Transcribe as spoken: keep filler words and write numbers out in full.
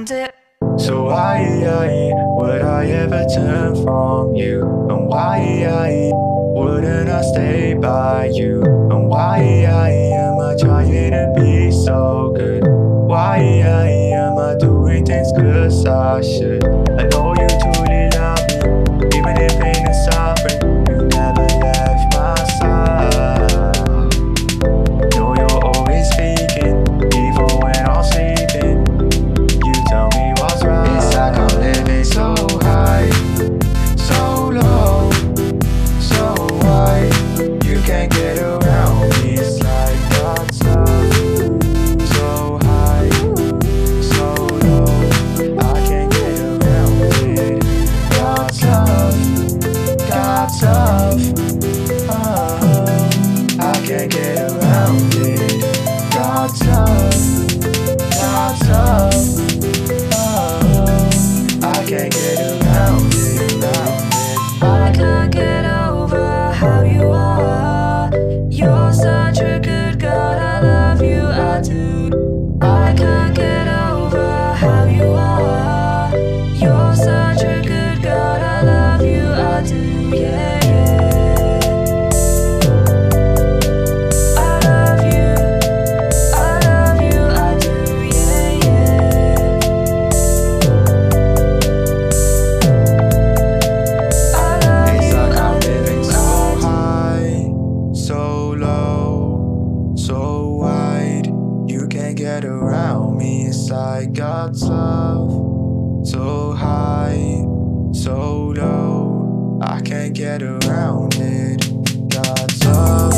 around it. So why would I ever turn from you? And why wouldn't I stay by you? And why am I trying to be so good? Why am I doing things 'cause I should? I know you truly love me, even in pain and suffering. You never left my side. Know you're always speaking, even when I'm sleeping. You tell me what's right. It's like I'm living so high, so low, so wide. You can't get around me. It's like God's love. So high, so low, I can't get around it. God's love, God's love, oh, I can't get around it. God's love, God's love, oh, I can't get around it, around it. I can't get over how you are. You're such a good God, I love you, I do. I can't get over how you are. You're such a good God, I love you, I do, yeah, yeah. I love you, I love you, I do, yeah, yeah. I love It's you, like I I'm do, living so I do. high, so low, so wide. You can't get around me. It's like God's love, so high, so low, I can't get around it. God's love.